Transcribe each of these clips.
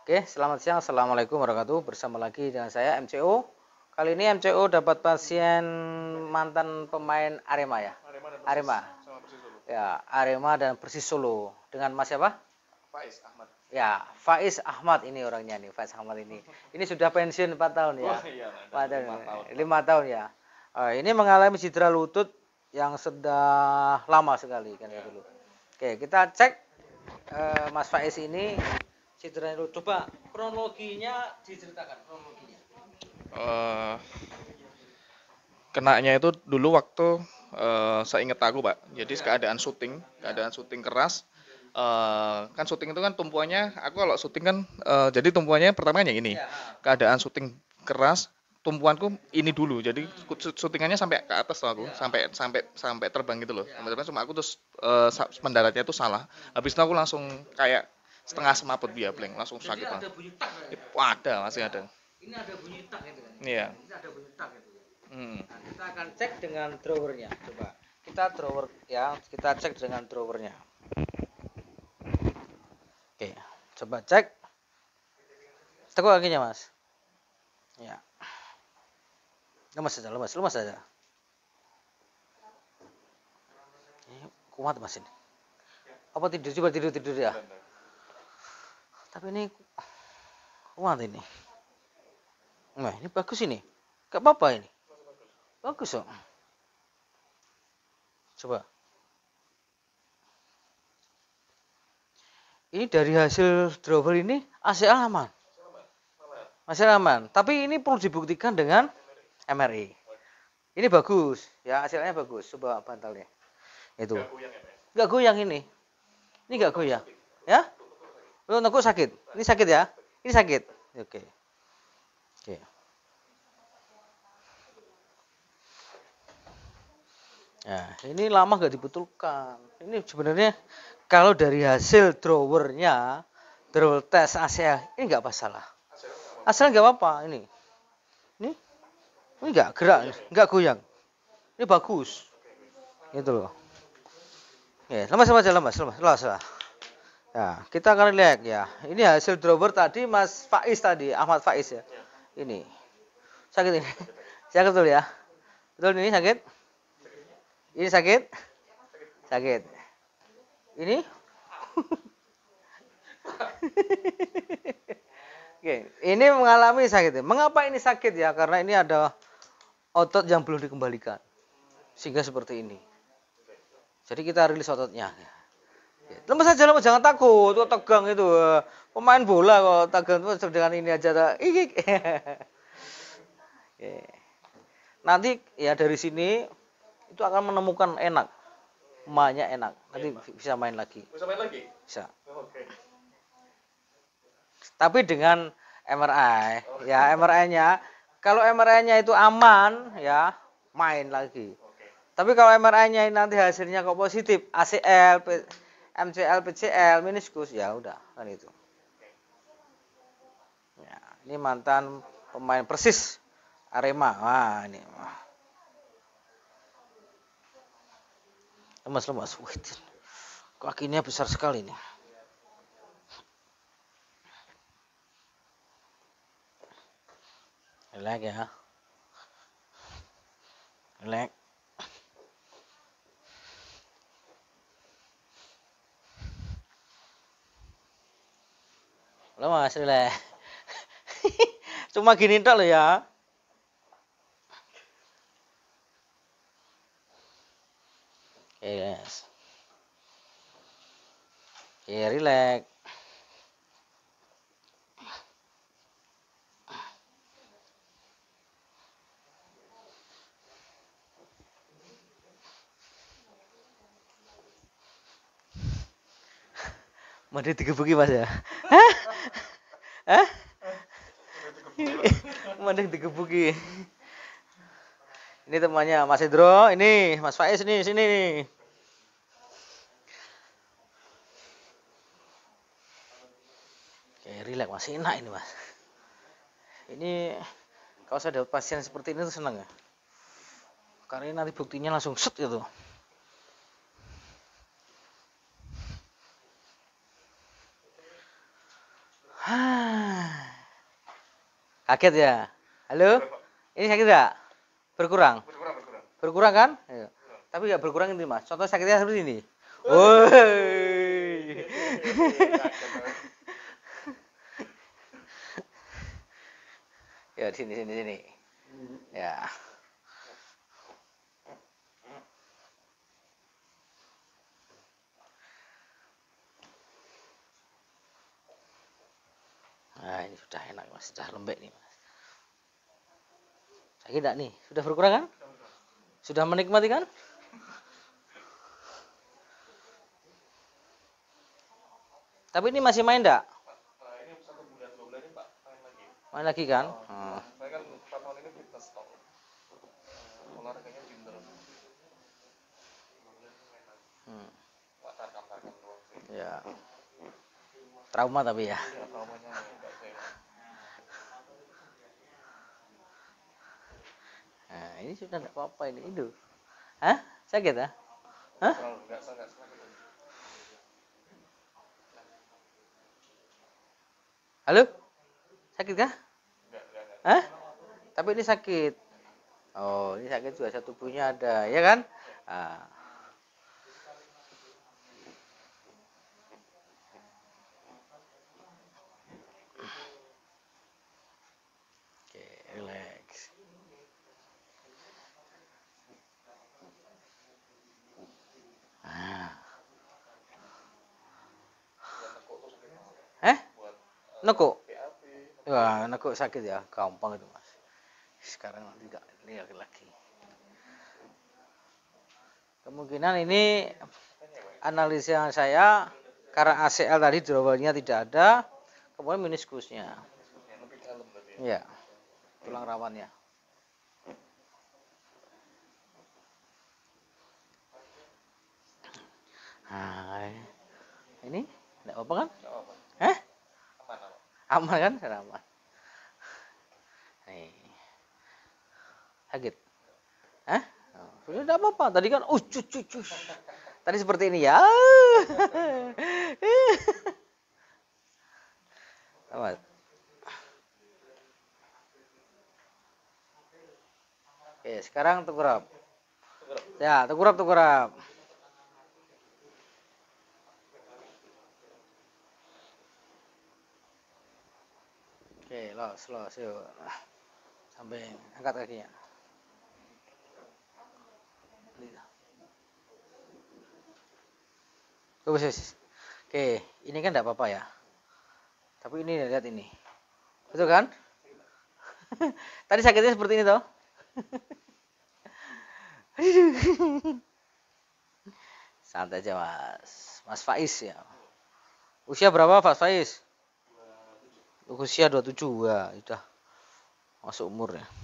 Oke, selamat siang. Assalamualaikum warahmatullahi wabarakatuh. Bersama lagi dengan saya MCO. Kali ini MCO dapat pasien mantan pemain Arema ya. Arema. Ya, Arema dan Persis Solo. Dengan Mas siapa? Faiz Ahmad. Ya, Faiz Ahmad ini orangnya nih, Faiz Ahmad ini. Ini sudah pensiun 4 tahun ya. Oh iya, 4 tahun. 5 tahun. 5 tahun ya. Ini mengalami cedera lutut yang sudah lama sekali kan ya dulu. Oke, kita cek Mas Faiz ini cedera lutut. Coba kronologinya diceritakan kronologinya. Eh, kenanya itu dulu waktu saya ingat aku, Pak. Jadi keadaan syuting keras. Kan syuting itu kan tumpuannya, aku kalau syuting kan jadi tumpuannya pertama kan yang ini. Keadaan syuting keras, tumpuanku ini dulu. Jadi syutingannya sampai ke atas loh aku, sampai terbang gitu loh. Sampai terbang cuma aku terus mendaratnya itu salah. Habis itu aku langsung kayak setengah semaput blank, langsung Jadi sakit ada banget. bunyi tak kan? Ada, masih ada. Ini ada bunyi tak itu kan? Iya. Ini ada bunyi tak itu. Hmm. Nah, kita akan cek dengan drawernya. Coba kita drawer ya, kita cek dengan drawernya. Oke, coba cek. Tekuk kakinya Mas. Ya. Lemas saja. Ini kuat Mas ini. Apa tidur? Coba tidur ya. Tapi ini kuat ini. Nah, ini bagus ini. Gak apa-apa ini. Bagus kok. Coba. Ini dari hasil drawer ini ACL aman. Masih aman. Tapi ini perlu dibuktikan dengan MRI. Ini bagus, ya hasilnya bagus. Coba bantalnya. Itu. Gak goyang ini. Ini gak goyang. Ya? Lu nekuk sakit. Ini sakit ya? Ini sakit. Oke. Oke. Nah, ini lama gak dibetulkan. Ini sebenarnya kalau dari hasil drawernya, drawer tes ACL, ini nggak masalah. Asal nggak apa-apa ini. Ini nggak gerak, nggak goyang. Ini bagus. Gitu loh. Ya, lemas. Ya, kita akan lihat ya. Ini hasil drawer tadi Mas Faiz tadi, Ahmad Faiz ya. Ini. Sakit ini. Sakit betul ya? Betul ini sakit? Ini sakit? Sakit. Ini? Oke, ini mengalami sakit. Mengapa ini sakit ya? Karena ini ada otot yang belum dikembalikan. Sehingga seperti ini. Jadi kita rilis ototnya. Lemes saja, jangan takut. Kok tegang itu. Pemain bola kok tegang itu dengan ini aja. Nanti ya dari sini itu akan menemukan enak. Mainnya enak. Nanti bisa main lagi. Bisa main lagi? Bisa. Oke. Tapi dengan MRI, ya MRI-nya, kalau MRI-nya itu aman, ya main lagi. Tapi kalau MRI-nya nanti hasilnya kok positif, ACL, MCL, PCL, meniskus, ya udah kan itu. Ya, ini mantan pemain Persis Arema. Wah, ini. Lemas. Wih, kakinya besar sekali nih. Relax ya. Relax. Lemas, relax. Cuma gini tok loh ya. Yes. Oke, relax. Mending digebuki Mas ya. Hah? Mending digebuki. Ini temannya Mas Indro, ini Mas Faiz nih, sini nih. Oke, relax Mas, enak ini Mas. Ini kalau saya dapat pasien seperti ini tuh senang ya. Karena nanti buktinya langsung set gitu. Kaget ya? Halo? Ini sakit nggak? Berkurang? Berkurang kan? Ayo. Tapi nggak berkurang ini mas. Contoh sakitnya seperti ini. Woi. Ya di sini sini. Ya. Nah ini sudah enak mas, sudah lembek nih mas. Sakit enggak nih? Sudah berkurang kan? Sudah menikmati kan? Tapi ini masih main enggak? Ini 1 bulan 2 bulan ini Pak main lagi. Main lagi kan? Saya kan 4 tahun ini fitness stop. Olahraganya gym terus. Pak tarkam doang sih. Ya. Trauma tapi ya. Ya traumanya enggak saya. Nah, ini sudah enggak apa-apa ini. Itu. Hah? Sakit ah? Hah? Enggak sakit. Halo? Sakit kah? Enggak. Hah? Tapi ini sakit. Oh, ini sakit juga satu tubuhnya ada, ya kan? Ah. Oke, relax. Ah. Nekuk? Wah, nekuk sakit ya, gampang itu mas. Sekarang nanti enggak ini lagi. Kemungkinan ini analisa saya karena ACL tadi drawalnya tidak ada, kemudian meniskusnya. Lebih dalam berarti. Iya. Tulang rawannya. Nah, ini enggak apa-apa kan? Enggak apa-apa. Hah? Aman. Aman kan? Aman. Nih. Sakit. Hah? Oh, sudah enggak apa-apa. Tadi kan Tadi seperti ini ya. Amat. Oke, sekarang tengkurap. Ya, tengkurap. Oke, los, yuk. Sampai angkat kakinya. Bagus. Oke, ini kan enggak apa-apa ya. Tapi ini lihat ini. Betul kan? Tadi sakitnya seperti ini toh? Santai aja mas. Mas Faiz ya. Usia berapa Mas Faiz? Usia 27. Wah, sudah masuk umur ya.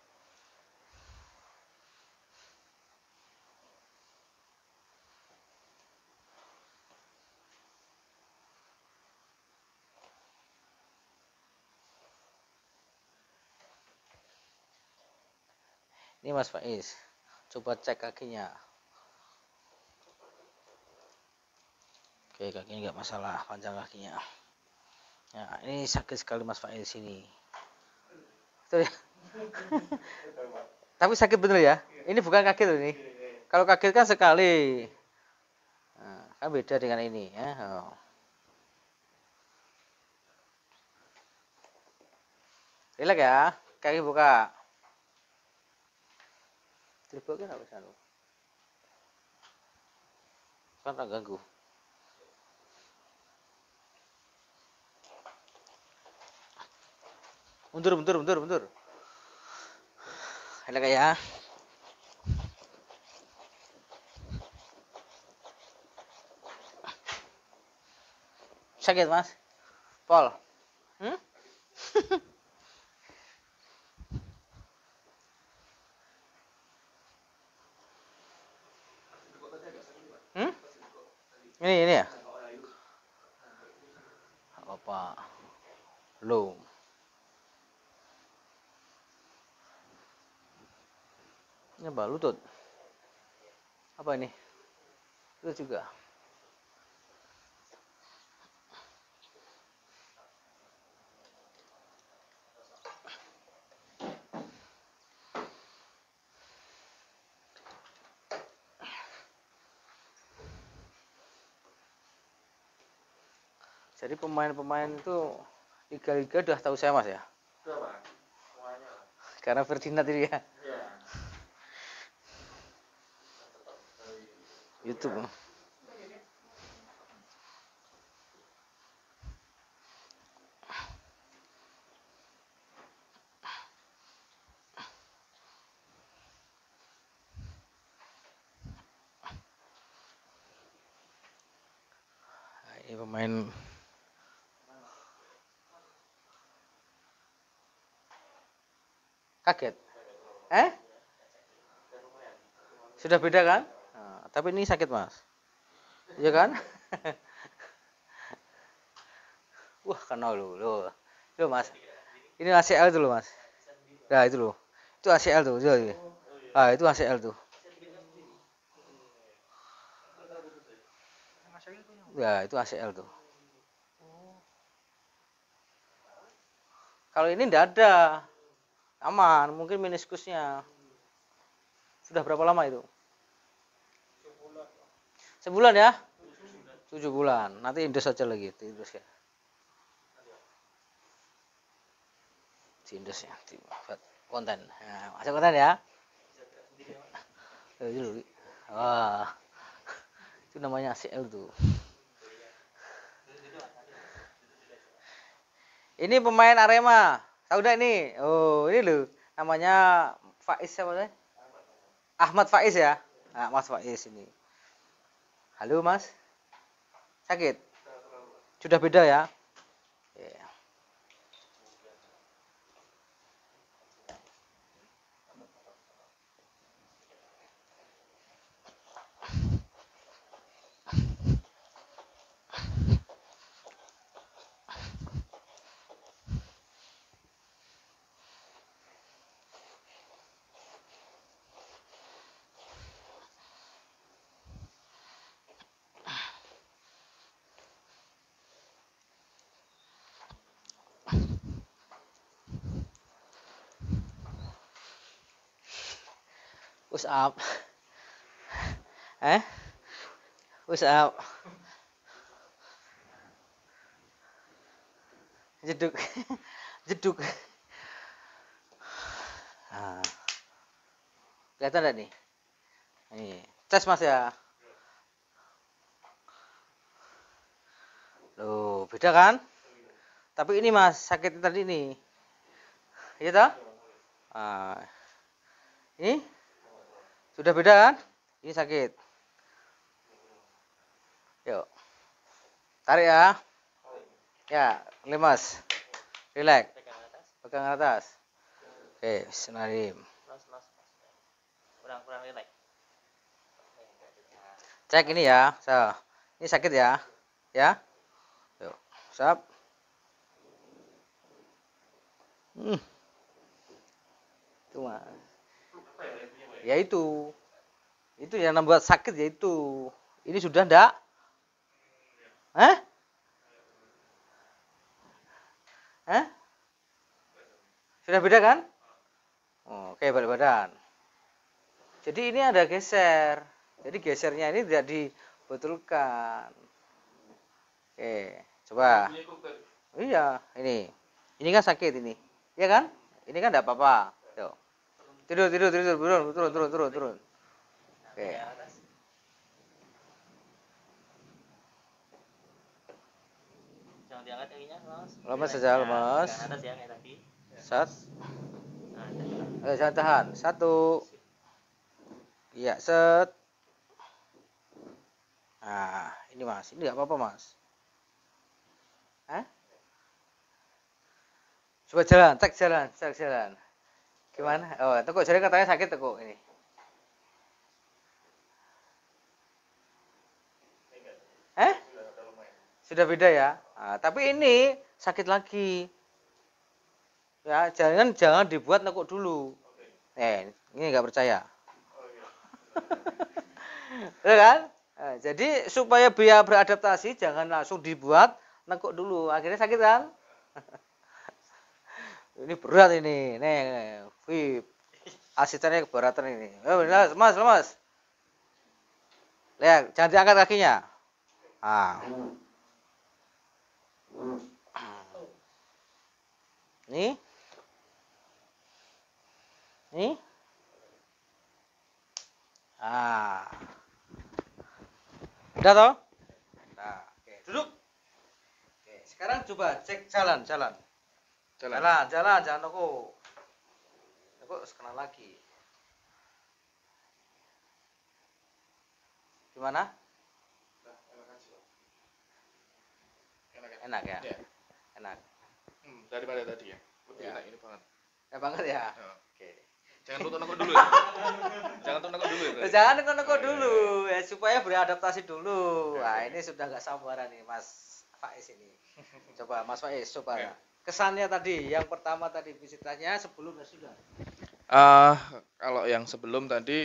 Ini Mas Faiz. Coba cek kakinya. Oke, kakinya enggak masalah, panjang kakinya. Ya, ini sakit sekali Mas Faiz ini. Betul ya? Tapi sakit bener ya? Ini bukan kaget loh ini. Kalau kaget kan sekali. Nah, kan beda dengan ini ya. Oh. Relax ya, kaki buka. Dibuka kan bisa lu. Kan tak ganggu. Mundur. Relax ya. Sakit mas? Pol? Ini ya? Apa? Belum. Ini apa? Lutut? Apa ini? Lutut juga. Jadi pemain-pemain itu liga-liga udah tahu saya mas ya. Udah Pak, semuanya lah. Karena Ferdinand itu ya. Iya. YouTube. Nah, ini pemain kaget. Sudah beda kan? Nah, tapi ini sakit mas. Iya kan? Wah kena lo mas. Ini ACL tuh lo mas. Nah itu lo. Itu ACL tuh. Ah itu ACL tuh. Ya itu ACL tuh. Kalau ini enggak ada. Aman, mungkin meniskusnya. Sudah berapa lama itu? Sebulan ya? 7 bulan. Nanti Indos aja lagi, Indos ya. Di Indos ya, buat konten. Nah, masuk konten ya. Wah. Itu namanya ACL tuh. Ini pemain Arema. Tahu enggak ini? Oh, ini loh. Namanya Faiz siapa sih? Ahmad Faiz ya. Nah, Mas Faiz ini. Halo, Mas. Sakit? Sudah beda ya? Yeah. Push up. Push up. Jeduk. Jeduk. Nah. Kelihatan enggak nih? Nih, tes Mas ya. Loh, beda kan? Tapi ini Mas, sakit tadi nih. Iya toh? Nah, ini sudah beda kan? Ini sakit. Yuk. Tarik ya. Ya, lemas. Relax. Pegang atas. Oke, bismillahirrahmanirrahim. Kurang relax. Cek ini ya. So, ini sakit ya. Ya. Yuk, sap. Itu Mas. Ya itu. Itu yang membuat sakit ya itu. Ini sudah enggak? Sudah beda kan? Oke, balik badan. Jadi ini ada geser. Jadi gesernya ini tidak dibetulkan. Oke, coba. Iya, ini. Ini kan sakit ini. Iya kan? Ini kan enggak apa-apa. Tuh. Tidur, turun. Oke. Jangan diangkat kakinya, Mas. Lemas saja, lemas. Ke atas ya kayak tadi. Sat. Nah, Jangan tahan. 1. Iya, set. Nah, ini Mas. Ini enggak apa-apa, Mas. Coba jalan, cek jalan. Gimana? Oh, tekuk jadi katanya sakit tekuk ini. Sudah beda ya. Nah, tapi ini sakit lagi. Ya, jangan dibuat nekuk dulu. Ini nggak percaya. Betul kan? Nah, jadi supaya biar beradaptasi jangan langsung dibuat nekuk dulu. Akhirnya sakit kan? Ini berat ini. Nih, wih. Asistennya keberatan ini. Lemas. Lihat, jangan diangkat kakinya. Ah. Nih. Nih. Ah. Udah toh? Nah, oke, duduk. Oke, sekarang coba cek jalan. Jalan. Jangan noko. Noko kena lagi. Gimana? Enak ya? Iya. Enak. Daripada tadi ya. Lebih Ya. enak ini banget. Ya banget ya. Ya. Oke. Jangan nonton dulu ya. Jangan nonton dulu ya. Jangan neko-neko Oh, iya, dulu ya supaya beradaptasi dulu. Oke, Nah, oke. ini sudah nggak sabaran nih Mas Faiz ini. Coba Mas Faiz coba. Oke. Kesannya tadi, yang pertama tadi visitanya sebelum dan sudah. Eh, kalau yang sebelum tadi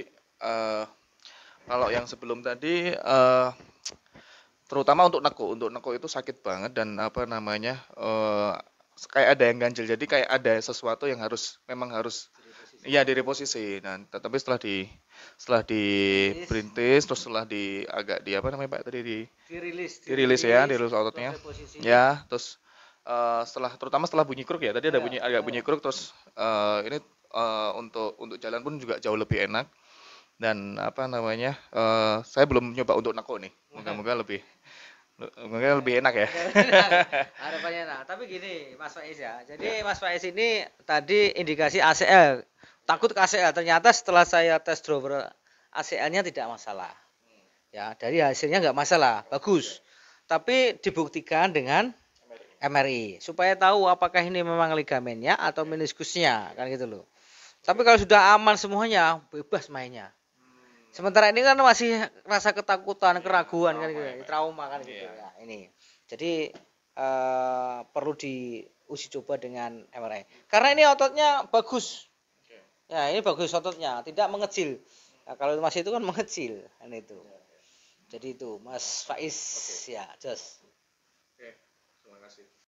terutama untuk neko itu sakit banget dan apa namanya kayak ada yang ganjil, jadi kayak ada sesuatu yang memang harus iya direposisi. Nah tapi setelah diperintis terus setelah agak di apa namanya Pak tadi dirilis ya, dirilis ototnya posisi. ya, terus terutama setelah bunyi kruk ya, tadi ada agak bunyi kruk, terus ini untuk jalan pun juga jauh lebih enak. Dan apa namanya saya belum nyoba untuk neko nih, moga-moga lebih enak ya. Harapannya enak. Tapi gini Mas Faiz ya. Jadi Mas Faiz ini tadi indikasi ACL. Takut ke ACL. Ternyata setelah saya tes driver ACL-nya tidak masalah. Ya, dari hasilnya nggak masalah. Bagus. Tapi dibuktikan dengan MRI supaya tahu apakah ini memang ligamennya atau meniskusnya kan gitu loh. Tapi kalau sudah aman semuanya, bebas mainnya. Sementara ini kan masih rasa ketakutan, keraguan kan gitu, trauma kan gitu ya ini. Jadi perlu diuji coba dengan MRI. Karena ini ototnya bagus. Ya, ini bagus ototnya, tidak mengecil. Nah, kalau masih itu kan mengecil kan itu. Jadi itu Mas Faiz ya, just. Oke, terima kasih.